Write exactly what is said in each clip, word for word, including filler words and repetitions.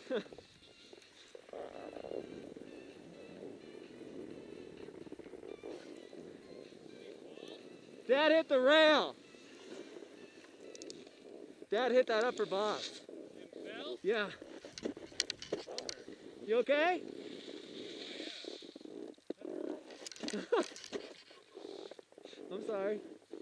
Dad hit the rail. Dad hit that upper box. Yeah. You okay? I'm sorry.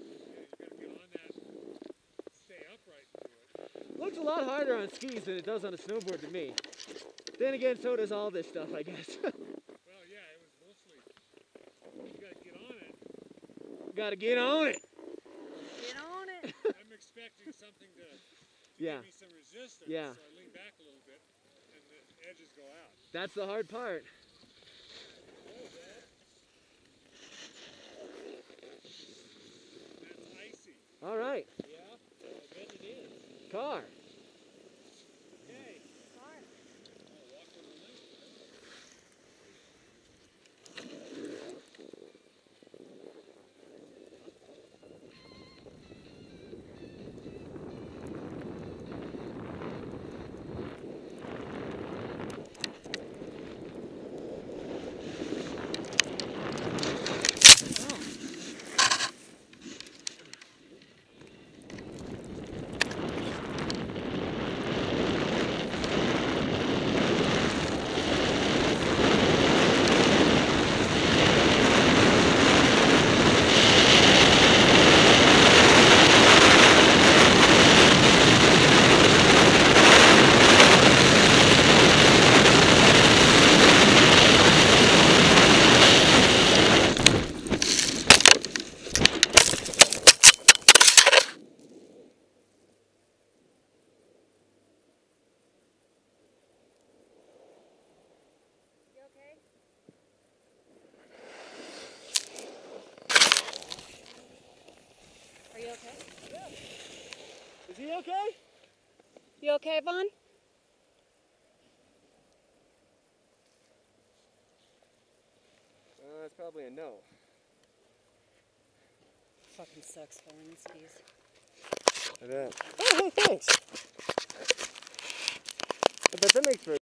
Looks a lot harder on skis than it does on a snowboard to me. Then again, so does all this stuff, I guess. Well, yeah, it was mostly, you gotta get on it. Gotta get on it. Get on it. I'm expecting something to, to Yeah. give me some resistance, Yeah. so I lean back a little bit, and the edges go out. That's the hard part. That's icy. All right. Yeah, I bet it is. Car. Okay. Car. I'll walk on the left. Are you okay? Yeah. Is he okay? You okay, Vaughn? Uh, that's probably a no. Fucking sucks falling in skis. I bet. Oh, hey, thanks. I bet that makes for